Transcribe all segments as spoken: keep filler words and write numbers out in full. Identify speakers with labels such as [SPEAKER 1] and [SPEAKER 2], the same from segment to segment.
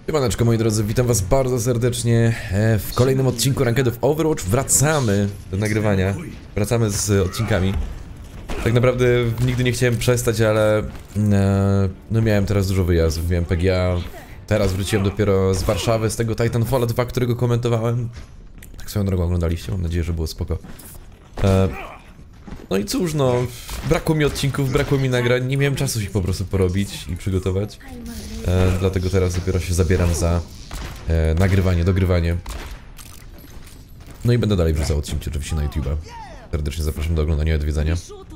[SPEAKER 1] Siemaneczko moi drodzy, witam was bardzo serdecznie w kolejnym odcinku Rankedów Overwatch. Wracamy do nagrywania, wracamy z odcinkami. Tak naprawdę nigdy nie chciałem przestać, ale no miałem teraz dużo wyjazdów, miałem P G A. Teraz wróciłem dopiero z Warszawy, z tego Titanfalla dwa, którego komentowałem. Tak swoją drogą oglądaliście, mam nadzieję, że było spoko. No i cóż, no, brakło mi odcinków, brakło mi nagrań, nie miałem czasu się po prostu porobić i przygotować. E, dlatego teraz dopiero się zabieram za e, nagrywanie, dogrywanie. No i będę dalej wrzucał odcinki oczywiście na YouTube'a. Serdecznie zapraszam do oglądania i odwiedzania.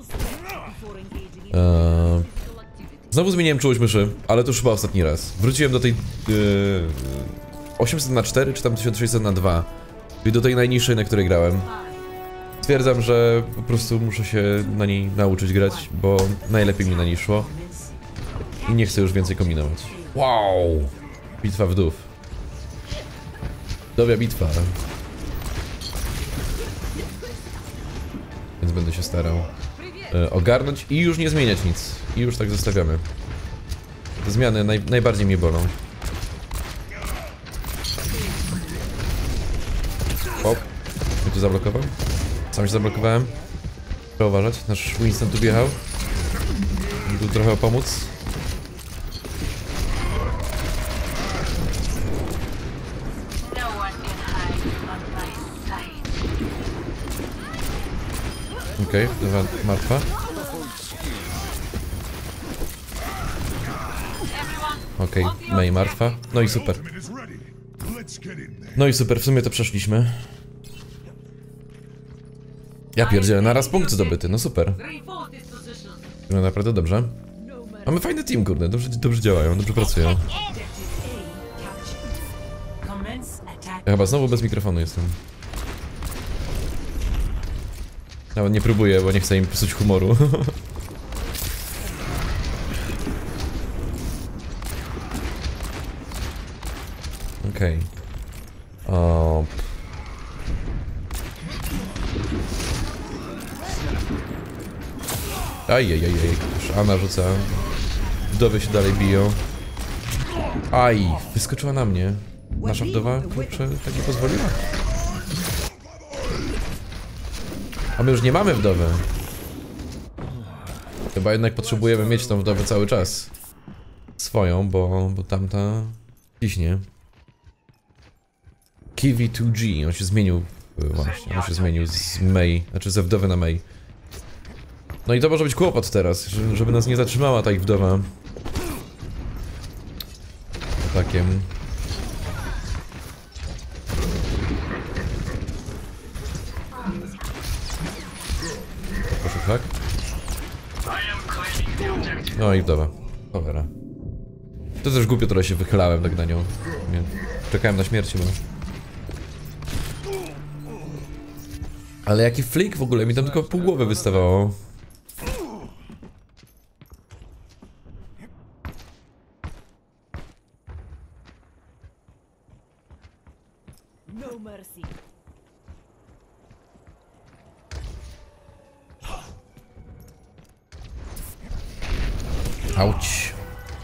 [SPEAKER 1] E, znowu zmieniłem czułość myszy, ale to już chyba ostatni raz. Wróciłem do tej e, osiemset na cztery, czy tam tysiąc sześćset na dwa. Czyli do tej najniższej, na której grałem. Stwierdzam, że po prostu muszę się na niej nauczyć grać, bo najlepiej mi na niej szło. I nie chcę już więcej kombinować. Wow! Bitwa wdów. Dobra bitwa. Więc będę się starał e, ogarnąć i już nie zmieniać nic. I już tak zostawiamy. Te zmiany naj, najbardziej mnie bolą. Hop. Mnie tu zablokował? Sam się zablokowałem. Trzeba uważać. Nasz Winston tu wjechał. Tu trochę pomóc. Okej, okay, martwa. Okej, okay, Mei martwa. No i super. No i super, w sumie to przeszliśmy. Ja pierdzielę, naraz punkt zdobyty, no super. No naprawdę dobrze. Mamy fajny team, kurde, dobrze, dobrze działają, dobrze pracują. Ja chyba znowu bez mikrofonu jestem. Nawet nie próbuję, bo nie chcę im psuć humoru. Okej. Okay. O. Ajajajaj, Anna rzuca. Wdowy się dalej biją. Aj, wyskoczyła na mnie. Nasza wdowa, kurczę, tak nie pozwoliła. A my już nie mamy wdowy. Chyba jednak potrzebujemy mieć tą wdowę cały czas. Swoją, bo, bo tamta ciśnie. Kiwi two G, on się zmienił. Właśnie, on się zmienił z Mei, znaczy ze wdowy na Mei. No i to może być kłopot teraz, żeby nas nie zatrzymała ta ich wdowa. Atakiem. Proszę, tak? No i wdowa. Cholera. To też głupio trochę się wychylałem tak na nią. Nie. Czekałem na śmierć chyba. Ale jaki flick w ogóle, mi tam tylko pół głowy wystawało. Auć.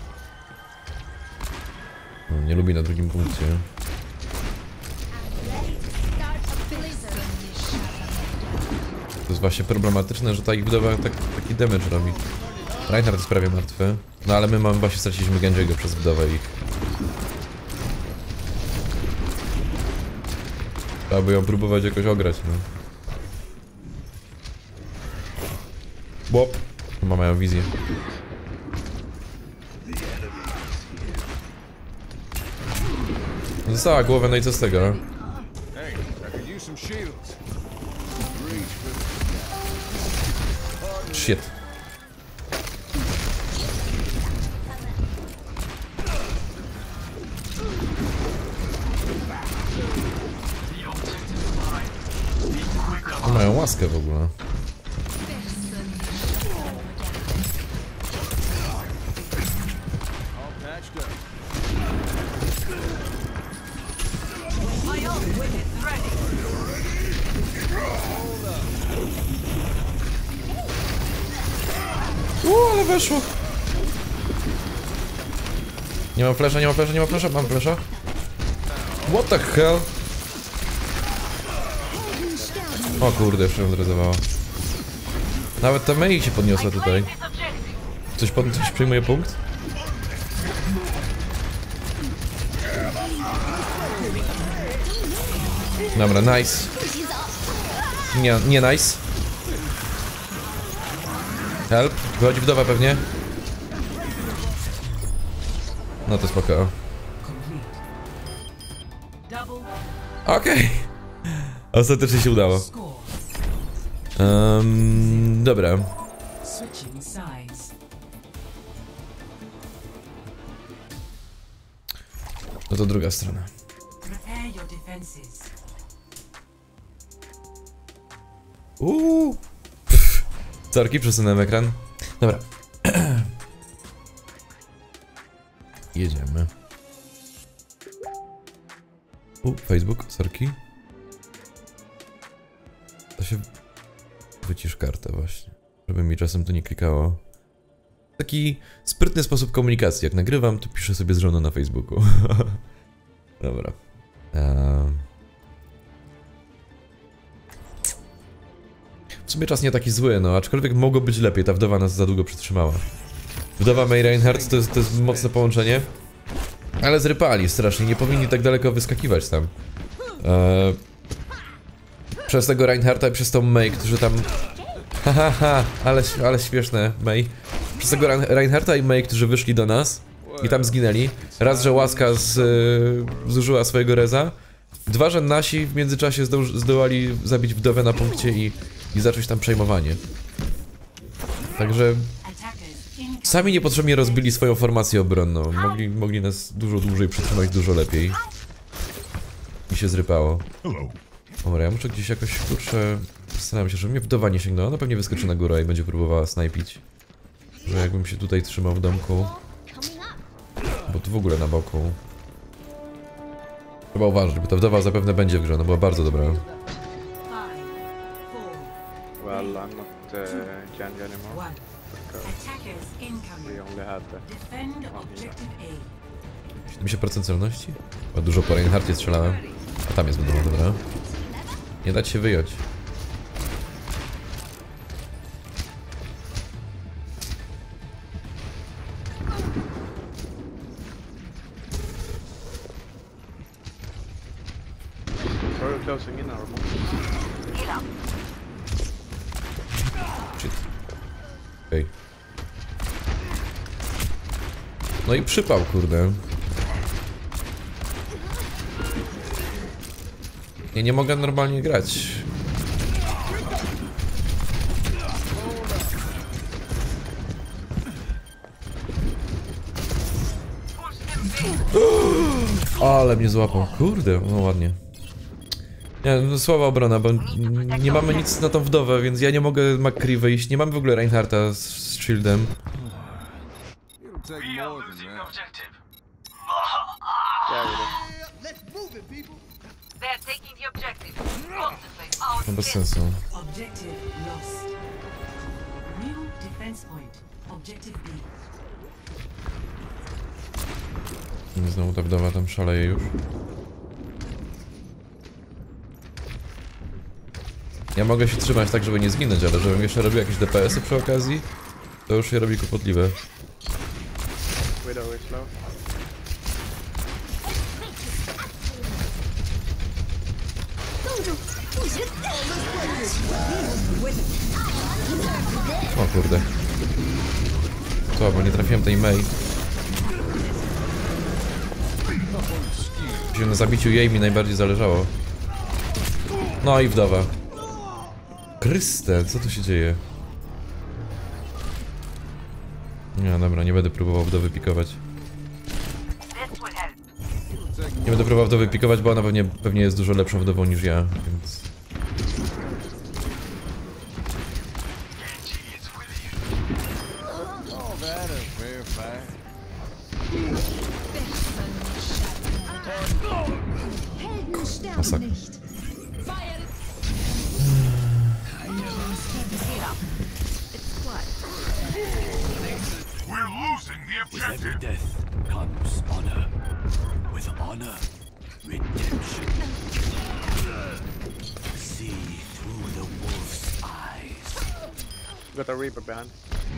[SPEAKER 1] No, nie lubi na drugim punkcie. To jest właśnie problematyczne, że ta ich wdowa tak, taki damage robi. Reinhardt jest prawie martwy. No ale my mamy właśnie straciliśmy Genji'ego przez wdowę ich. Trzeba by ją próbować jakoś ograć, no. Błop. Chyba mają wizję. Została głowę, no i co z tego? Shit. O, mają łaskę w ogóle. Uuu, ale weszło. Nie mam flasha, nie mam flasha, nie mam flasha, mam flasha. What the hell? O kurde, już ją odrezowało. Nawet ta Mei się podniosła tutaj. Coś, pod, coś przyjmuje punkt? Dobra, nice. Nie, nie nice. Help. Wychodzi wdowa pewnie. No to spoko. Okej. Okay. Ostatecznie się udało. Um, dobra. No to druga strona. Uuu. Sorki, przesunąłem ekran. Dobra. Jedziemy. U, Facebook, sorki. To się... Wycisz kartę właśnie, żeby mi czasem to nie klikało. Taki sprytny sposób komunikacji. Jak nagrywam, to piszę sobie z żoną na Facebooku. Dobra. Um. W sumie czas nie taki zły, no, aczkolwiek mogło być lepiej. Ta wdowa nas za długo przytrzymała. Wdowa Mei Reinhardt to jest, to jest mocne połączenie. Ale zrypali strasznie, nie powinni tak daleko wyskakiwać tam. Eee, przez tego Reinhardta i przez tą Mei, którzy tam... Haha, ha, ale, ale śmieszne, Mei. Przez tego Reinhardta i Mei, którzy wyszli do nas i tam zginęli. Raz, że łaska z, yy, zużyła swojego reza. Dwa, że nasi w międzyczasie zdo zdołali zabić wdowę na punkcie i, i zacząć tam przejmowanie. Także... Sami niepotrzebnie rozbili swoją formację obronną. Mogli, mogli nas dużo dłużej przytrzymać, dużo lepiej. Mi się zrypało. Dobra, ja muszę gdzieś jakoś, kurczę... Zastanawiam się, że mnie wdowa nie sięgnęła. Ona pewnie wyskoczy na górę i będzie próbowała snajpić. Że jakbym się tutaj trzymał w domku. Bo tu w ogóle na boku. Trzeba uważać, bo ta wdowa zapewne będzie w grze, ona była bardzo dobra.
[SPEAKER 2] Well, I'm not uh, Genji anymore. We only had the...
[SPEAKER 1] siedemdziesiąt procent celności? Bo dużo po Reinhardtie strzelałem. A tam jest wdowa, dobra. Nie dać się wyjąć.
[SPEAKER 2] We're closing in our
[SPEAKER 1] Shit. Okej. Okay. No i przypał, kurde. Ja nie mogę normalnie grać. Ale mnie złapał, kurde, no ładnie. Nie, no słaba obrona, bo nie mamy nic na tą wdowę, więc ja nie mogę McCree wyjść. Nie mamy w ogóle Reinhardta z, z shieldem. No bez sensu. Znowu ta wdowa tam szaleje już. Ja mogę się trzymać tak, żeby nie zginąć, ale żebym jeszcze robił jakieś D P S-y przy okazji, to już się robi kłopotliwe. O kurde. Co, bo nie trafiłem tej Mei. Na zabiciu jej mi najbardziej zależało. No i wdowa. Chryste, co tu się dzieje? Nie, dobra, nie będę próbował wdowy pikować. Nie będę próbował wdowy pikować, bo ona pewnie, pewnie jest dużo lepszą wdową niż ja, więc... Masakra.
[SPEAKER 3] With every death comes honor, redemption. See through the wolf's eyes.
[SPEAKER 2] Got a Reaper behind.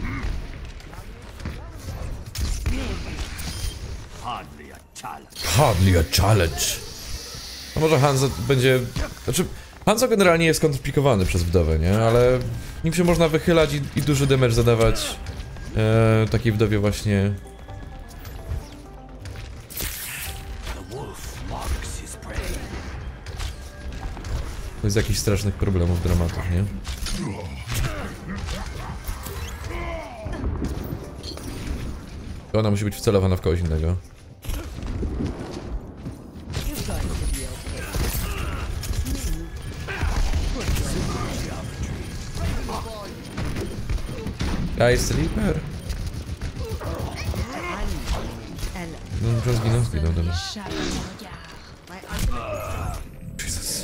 [SPEAKER 3] Hardly a challenge.
[SPEAKER 1] Hardly a challenge. No może Hanzo będzie... Znaczy, Hanzo generalnie jest skomplikowany przez wdowę, nie? Ale nim się można wychylać i, i duży damage zadawać e, takiej wdowie właśnie... Bez jakichś strasznych problemów, dramatów, nie? Ona musi być wcelowana w kogoś innego. Guys, Reaper. No, już zginął, zginął, dobra. Jesus.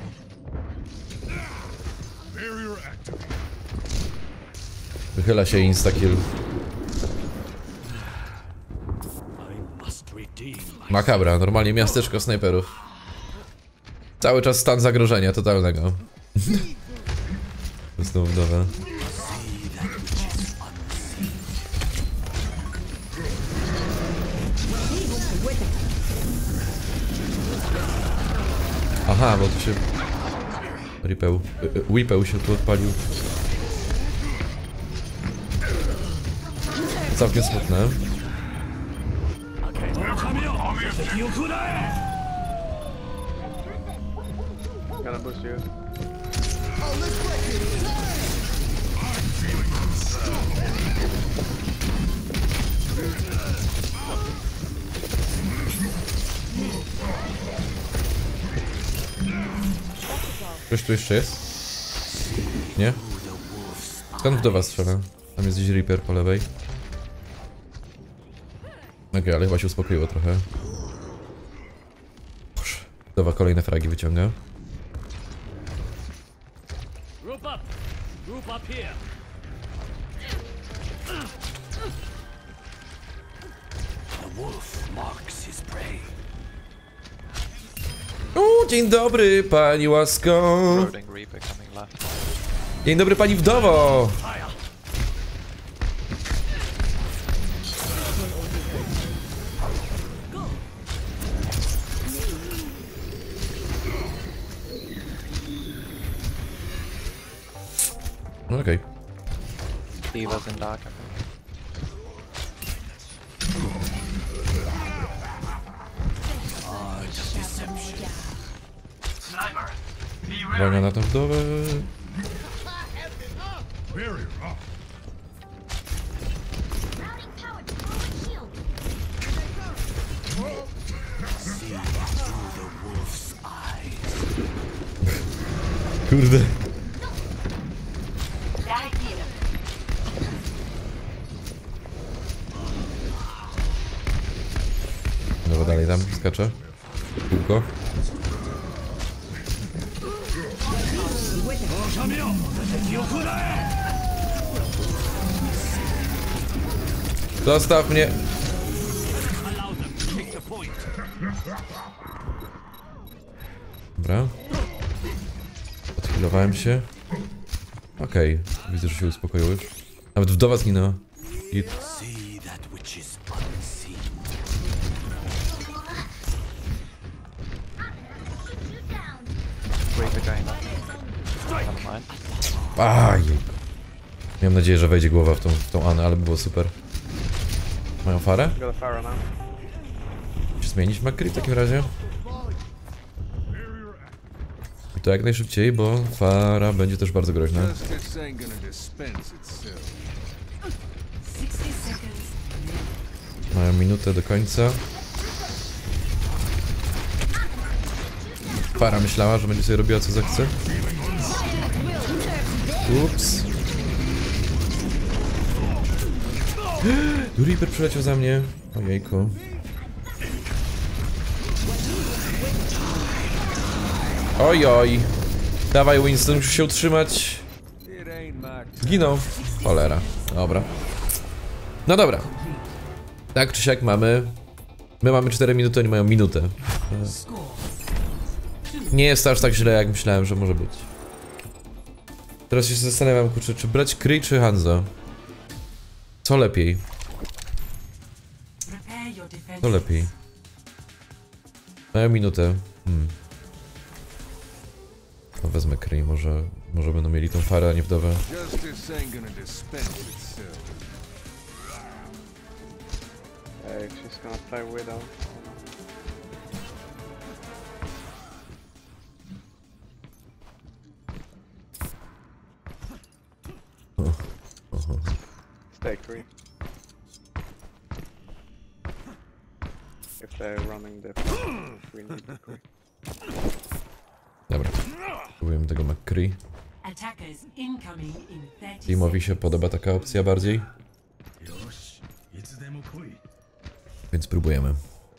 [SPEAKER 1] Wychyla się instakill. Makabra, normalnie miasteczko snajperów. Cały czas stan zagrożenia totalnego. Znowu wdowa. Aha, bo tu się... Ripeł... Whipeł się tu odpalił. Całkiem smutne.
[SPEAKER 2] Gonna boost you.
[SPEAKER 1] Ktoś tu jeszcze jest? Nie? Skąd do was strzela? Tam jest gdzieś Reaper po lewej. Okej, okay, ale chyba się uspokoiło trochę. Dowa kolejne fragi wyciąga. O, dzień dobry, pani łasko. Dzień dobry, pani wdowo. Okej. Okay.
[SPEAKER 2] Diva's in dark, I think.
[SPEAKER 1] Uwaga na tą wdowę. Kurde. Dobra, dalej tam skacze. Kółko. Zostaw mnie. Dobra. Odchilowałem się. Okej, okay. Widzę, że się uspokoiło już. Nawet wdowa zginęła. I... Aj. Miałem nadzieję, że wejdzie głowa w tą, w tą Anę, ale by było super. Mają farę? Czy zmienić McCree w takim razie? I to jak najszybciej, bo fara będzie też bardzo groźna. Mają minutę do końca. Fara myślała, że będzie sobie robiła co zechce. Ups. Reaper przyleciał za mnie. Ojejku. Ojoj. Dawaj Winston, musisz się utrzymać. Zginął. Cholera. Dobra. No dobra. Tak czy siak mamy My mamy cztery minuty, oni mają minutę. Nie jest to aż tak źle, jak myślałem, że może być. Teraz się zastanawiam, kurczę, czy brać Kree czy Hanzo? Co lepiej? Co lepiej? Mają minutę. Hmm. No wezmę Kree, może, może będą mieli tą farę, a nie wdowę.
[SPEAKER 2] Hey, she's gonna play Widow. Stay Kree. If they're running the we need the Kree.
[SPEAKER 1] Dobra. Próbujemy tego McCree. Teamowi się podoba taka opcja bardziej. Więc próbujemy.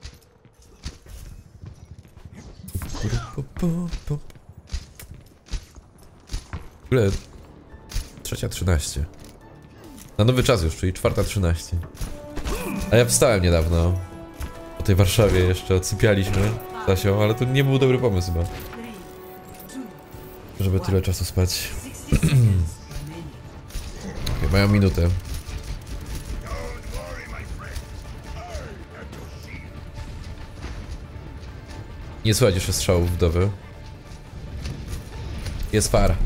[SPEAKER 1] W ogóle trzecia trzynaście. Na nowy czas już, czyli czwarta trzynaście. A ja wstałem niedawno. Po tej Warszawie jeszcze odsypialiśmy z Asią, ale to nie był dobry pomysł chyba. Żeby tyle czasu spać. Okay, mają minutę. Nie słychać jeszcze strzałów wdowy. Jest far.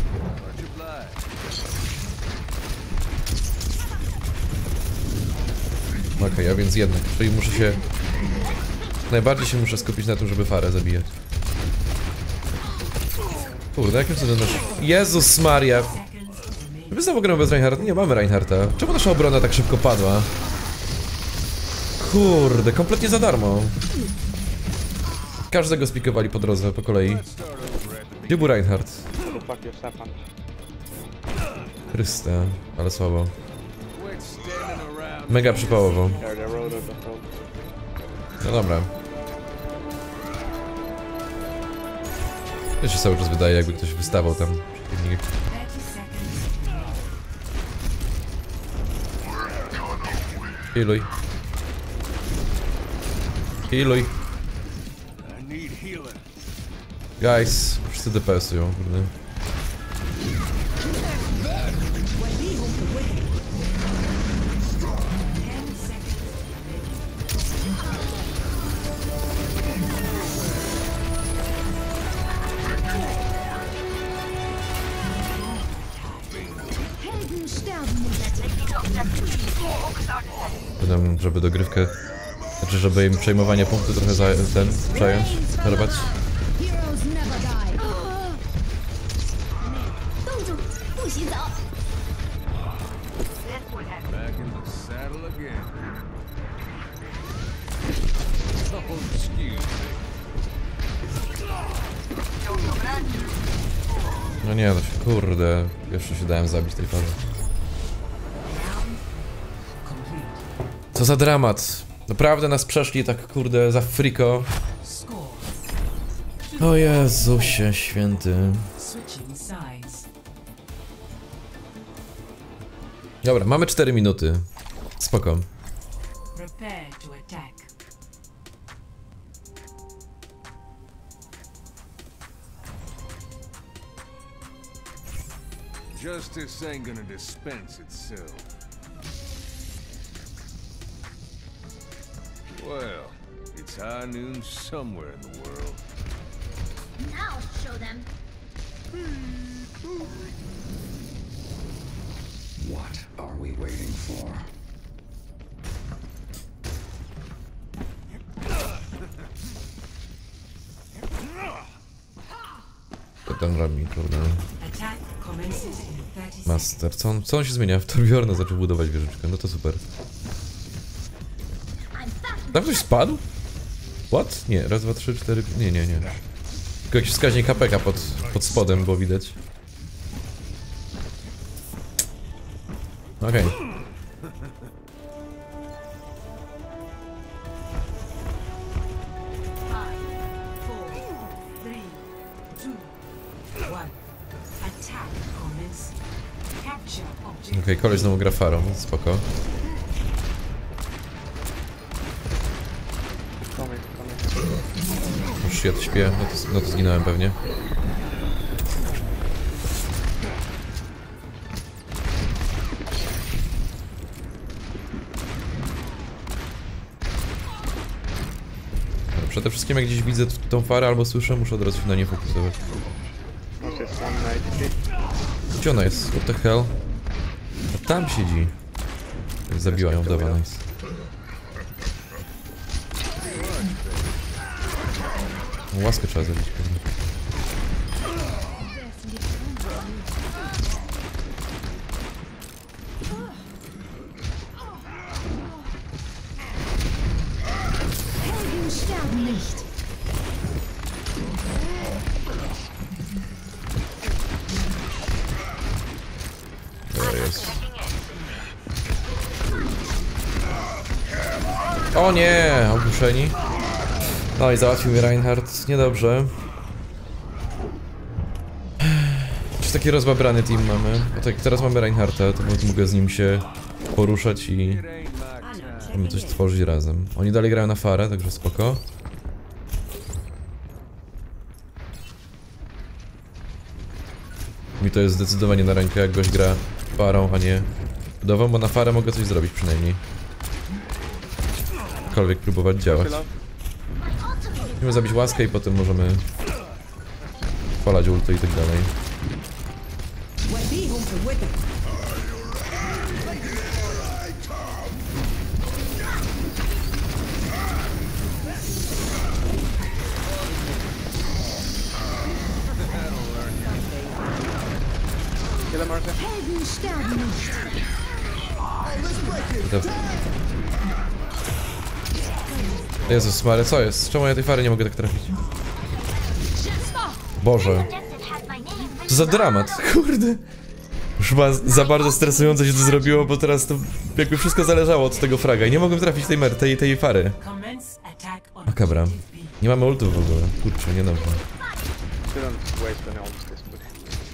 [SPEAKER 1] Okej, okay, a więc jednak, czyli muszę się... Najbardziej się muszę skupić na tym, żeby farę zabijać. Kurde, jakim cudem nasz... Jezus Maria! Wy znowu gramy bez Reinhardt? Nie mamy Reinhardta. Czemu nasza obrona tak szybko padła? Kurde, kompletnie za darmo. Każdego spikowali po drodze, po kolei. Gdzie był Reinhardt? Chryste, ale słabo. Mega przypałowo. No dobra. To się cały czas wydaje, jakby ktoś wystawał tam przeciwnik. Healuj. Healuj. Guys, wszyscy D P S-ują, kurde. Będę, żeby dogrywkę, znaczy żeby im przejmowanie punktu trochę za ten, przejąć, zerwać. No nie, no się, kurde, jeszcze się dałem zabić tej parze. Co za dramat. Naprawdę nas przeszli tak, kurde, za friko. O Jezusie święty. Dobra, mamy cztery minuty. Spoko.
[SPEAKER 4] Justice ain't gonna dispense itself. Well, it's high noon somewhere in the world.
[SPEAKER 5] Now show them.
[SPEAKER 3] What are we waiting for?
[SPEAKER 1] Co ten robi, kurde? Master, co on, co on się zmienia? W Torbjorna zaczął budować wieżyczkę, no to super. Tam ktoś spadł? What? Nie, raz, dwa, trzy, cztery, nie, nie, nie. Tylko jakiś wskaźnik H P K pod, pod spodem było widać. Okej. Okay. Okej, okay, koleś znowu gra farą, spoko. Już ja śpię, no to, no to zginąłem pewnie. Przede wszystkim jak gdzieś widzę tą farę albo słyszę, muszę od razu się na nie fokusować.
[SPEAKER 2] What's this one ninety?
[SPEAKER 1] Gdzie ona jest? What the hell? A tam siedzi. Zabiła ją, dawa, nice. Łaskę trzeba zabić pewnie.
[SPEAKER 5] Helden sterben nicht.
[SPEAKER 1] To jest. O nie! Ogłuszeni. No i załatwił mnie Reinhardt. Niedobrze. Czy taki rozbabrany team mamy? Bo tak, teraz mamy Reinhardta, to mogę z nim się poruszać i możemy coś tworzyć razem. Oni dalej grają na farę, także spoko. Mi to jest zdecydowanie na rękę, jak gość gra farą, a nie budową, bo na farę mogę coś zrobić przynajmniej. Cokolwiek próbować działać. Musimy zabić łaskę i potem możemy spalać ulty i tak dalej.
[SPEAKER 2] Kill him, Martha.
[SPEAKER 5] Helden sterben nicht.
[SPEAKER 1] To... Jezus Mary, co jest? Czemu ja tej fary nie mogę tak trafić? Boże. Co za dramat, kurde. Już chyba za bardzo stresująco się to zrobiło, bo teraz to jakby wszystko zależało od tego fraga i nie mogłem trafić tej mer, tej, tej fary. Makabra. Nie mamy ultów w ogóle. Kurczę, niedobrze.
[SPEAKER 2] Shouldn't waste any ults this push.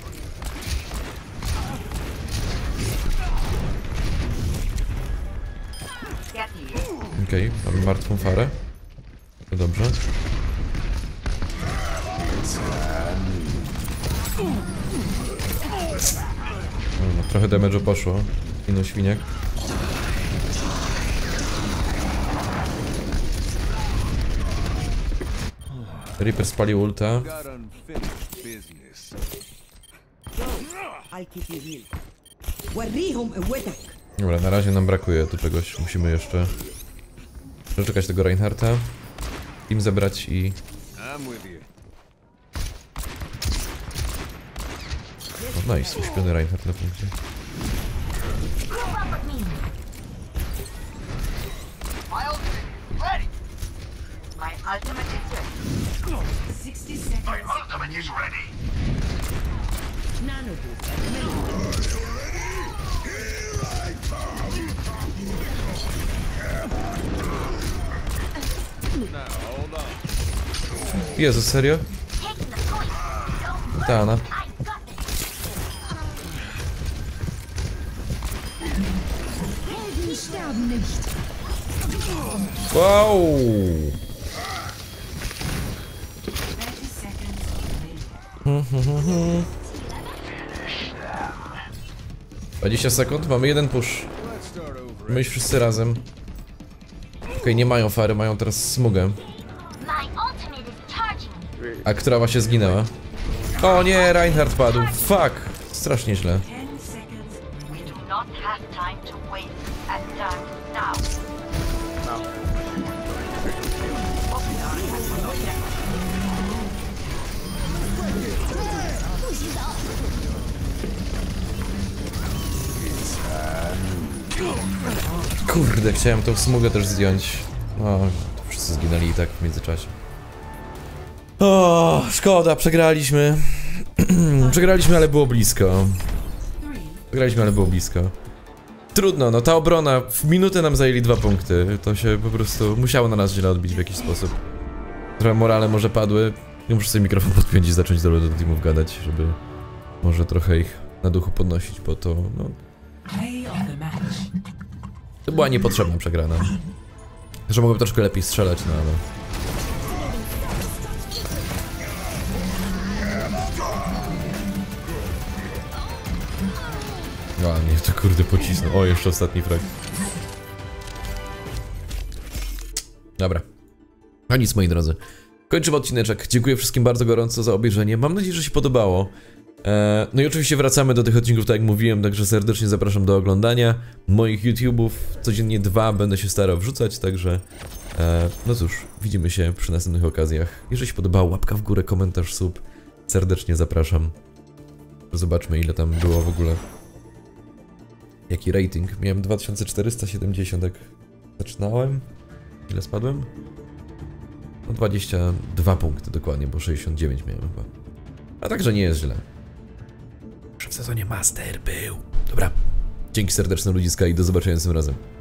[SPEAKER 1] Okej, okay, mamy martwą farę. To dobrze. No, trochę damage'u poszło. Inny świniak. Reaper spalił ulta.
[SPEAKER 4] Got unfinished business.
[SPEAKER 6] I'll keep you healed. وريهم قوتك.
[SPEAKER 1] Dobra, na razie nam brakuje tu czegoś. Musimy jeszcze przeczekać tego Reinhardta, im zebrać i...
[SPEAKER 4] I'm with you.
[SPEAKER 1] O, nice, uśpiony Reinhardt na punkcie.
[SPEAKER 7] My ultimate is ready. sixty seconds. My ultimate is ready.
[SPEAKER 6] Nano boost.
[SPEAKER 4] Now, hold on.
[SPEAKER 1] Jezus, serio? Ta, no.
[SPEAKER 5] Helden sterben nicht.
[SPEAKER 1] Wow! dwadzieścia sekund, mamy jeden push.
[SPEAKER 4] Let's start over.
[SPEAKER 1] My już wszyscy razem. Okej, okay, nie mają fary, mają teraz smugę.
[SPEAKER 5] My ultimate is charging.
[SPEAKER 1] A która właśnie zginęła? O nie, Reinhardt padł. Fuck! Strasznie źle.
[SPEAKER 7] ten seconds. We do not have time to wait. Attack now.
[SPEAKER 2] Now.
[SPEAKER 1] Kurde, chciałem tą smugę też zdjąć. O, wszyscy zginęli i tak w międzyczasie. O, szkoda, przegraliśmy. Przegraliśmy, ale było blisko. Przegraliśmy, ale było blisko. Trudno, no ta obrona, w minutę nam zajęli dwa punkty. To się po prostu musiało na nas źle odbić w jakiś sposób. Trochę morale może padły. Ja muszę sobie mikrofon podpiąć i zacząć do do teamów gadać, żeby może trochę ich na duchu podnosić, bo to, no... To była niepotrzebna przegrana. Że mogłem troszkę lepiej strzelać, no ale... to kurde pocisnął. O, jeszcze ostatni frag. Dobra. A nic, moi drodzy. Kończymy odcineczek. Dziękuję wszystkim bardzo gorąco za obejrzenie. Mam nadzieję, że się podobało. Eee, no i oczywiście wracamy do tych odcinków, tak jak mówiłem, także serdecznie zapraszam do oglądania moich YouTube'ów. Codziennie dwa będę się starał wrzucać, także eee, no cóż, widzimy się przy następnych okazjach. Jeżeli się podobało, łapka w górę, komentarz, sub. Serdecznie zapraszam. Zobaczmy, ile tam było w ogóle. Jaki rating? Miałem dwa tysiące czterysta siedemdziesiąt, jak zaczynałem. Ile spadłem? No dwadzieścia dwa punkty dokładnie, bo sześćdziesiąt dziewięć miałem chyba. A także nie jest źle. Już w sezonie Master był. Dobra. Dzięki serdeczne ludziska i do zobaczenia tym razem.